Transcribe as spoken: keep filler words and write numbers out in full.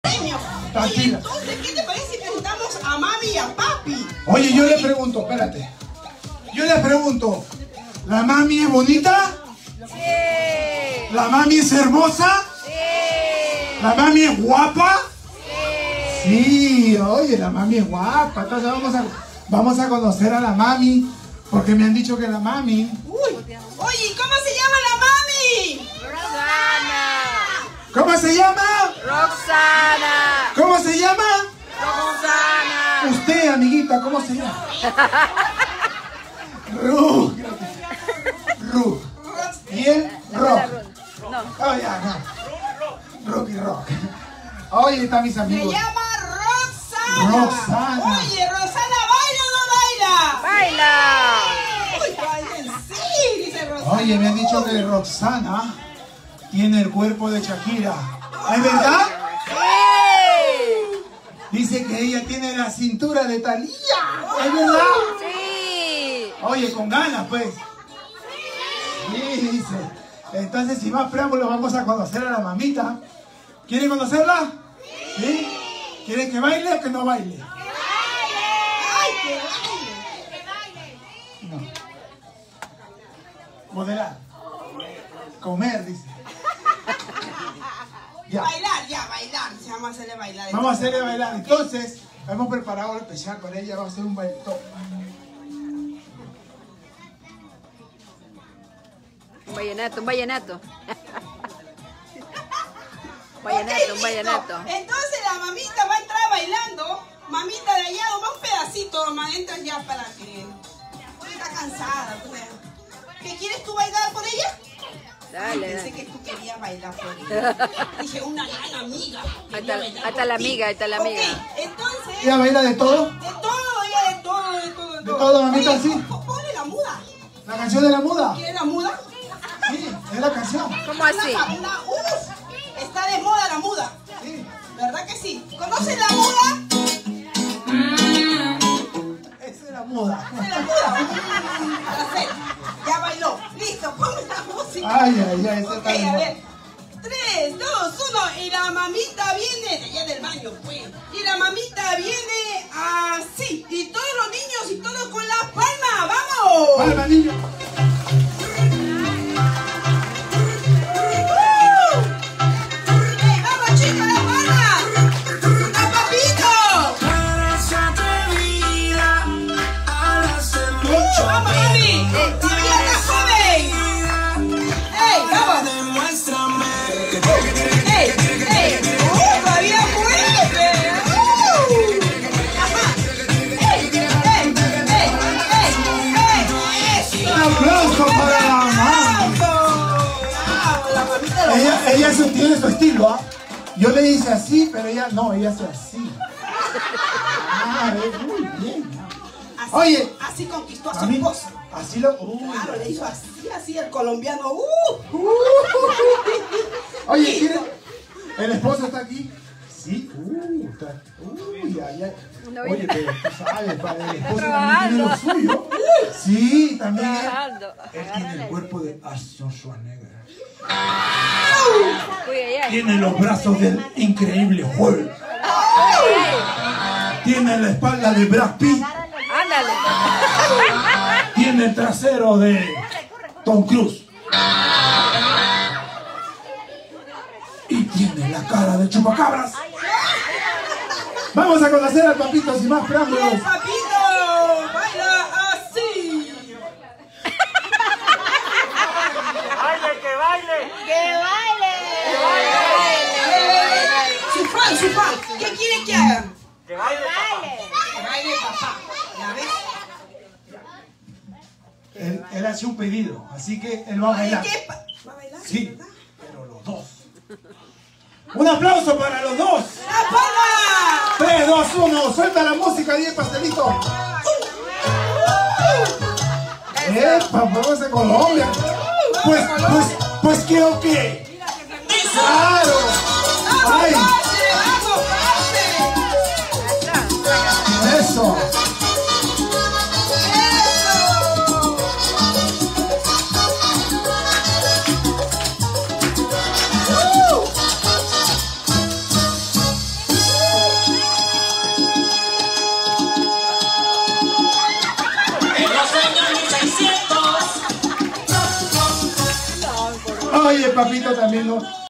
Tranquila. Entonces, ¿qué te parece si presentamos a mami y a papi? Oye, yo le pregunto, espérate. Yo le pregunto, ¿la mami es bonita? Sí. ¿La mami es hermosa? Sí. ¿La mami es guapa? Sí. Sí, oye, la mami es guapa. Entonces vamos a, vamos a conocer a la mami, porque me han dicho que la mami... Uy, oye, ¿cómo se llama la mami? Roxana. ¿Cómo se llama? Roxana. ¿Cómo se llama? Roxana. Usted, amiguita, ¿cómo se llama? Ru. Ru. ¿Y él? Rock. No. Oh, ya, no. Rock y rock. Oye, están mis Se amigos. llama Roxana. Roxana. Oye, ¿Roxana baila o no baila? Baila. Uy, baila, sí, dice Roxana. Oye, me han dicho que Roxana tiene el cuerpo de Shakira. ¿Es verdad? Sí. Dice que ella tiene la cintura de Thalía. ¿Es verdad? Sí. Oye, con ganas, pues. Sí, dice. Entonces, sin más preámbulos, vamos a conocer a la mamita. ¿Quieren conocerla? ¿Sí? ¿Quieren que baile o que no baile? Ay, que baile. No. Modelar. Comer, dice. Ya. Bailar, ya, bailar. Se llama hacerle bailar. Vamos a hacerle bailar. Entonces, hemos preparado algo especial para ella. Vamos a hacer un baile. Un vallenato, un vallenato. Ok, Vallenato, un listo. vallenato. Entonces la mamita va a entrar bailando. Mamita de allá, toma un pedacito, nomás entras ya para que... Está cansada, pues. ¿Qué quieres tú bailar por ella? Dale, Pensé dale. que tú querías bailar por ella. Dije, una gran amiga. Ahí quería está, bailar ahí está por la ti. amiga, ahí está la amiga. Ok, entonces... ¿Ella baila de todo? De todo, ella de todo, de todo, de todo. todo, mamita, Oye, sí. po- Ponle la muda. ¿La canción de la muda? ¿Quieres la muda? Sí, es la canción. ¿Cómo así? Una, una, uf, está de moda la muda. Sí. ¿Verdad que sí? ¿Conocen la muda? Esa es la muda. ¿Conocen la muda? Mm, la sé. Ya bailó. Listo, ponme la música. Ay, ay, ay, esa Ok, está a bien. ver. tres, dos, uno. Y la mamita viene de allá del baño, pues. Y la mamita viene así. Y todos los niños y todos con las palmas. ¡Vamos! Palma, niño. ¡Ey, vamos, chicos, la palma! ¡A papito! ¡Uh, vamos, mami! ¡Todavía estás joven! ¡Ey, vamos! ¡Ey, ey! ¡Uh, todavía fuerte! ¡Uh! ¡Ajá! ¡Ey, ey, ey, ey, ey! ¡Eso! Un aplauso para la mamá. ¡Bravo! ¡La mamita lo Ella, ella sí tiene su estilo, ¿ah? Yo le hice así, pero ella no, ella hace así. Ah, es muy bien. Así, Oye. así conquistó a su Mami, esposa. así lo... uy. Claro, le hizo así, así el colombiano. ¡Uh! Uh. Oye, ¿quiere? ¿El esposo está aquí? Sí. Uh, está... Uy, ay, ay. Oye, pero tú sabes, para el esposo también tiene lo suyo. Sí, también. Él, Trabajando. él tiene el cuerpo de Arnold Schwarzenegger. Uy, ay, ay. Tiene los brazos del increíble Hulk. Tiene la espalda de Brad Pitt. Ándale. Tiene el trasero de Tom Cruise. Y tiene la cara de chupacabras. Vamos a conocer al papito sin más ¡Y el preámbulos. papito baila así! ¡Baile, que baile! ¡Que baile! ¡Su fan, su fan! ¿Qué quiere que haga? ¡Que baile, papá! Que baile papá. ¿Ya ves? Él, él hace un pedido, así que él va a Ay, bailar. ¿qué pa- ¿Va a bailar? Sí, ¿Verdad? pero los dos. Un aplauso para los dos. ¡La palma! tres, dos, uno. Suelta la música, diez pastelito. Epa, vamos a Colombia. Pues, pues, pues, ¿qué o qué? ¡Claro! ¡Ay! ¡Vamos, pase! ¡Eso! Oye, papito también no.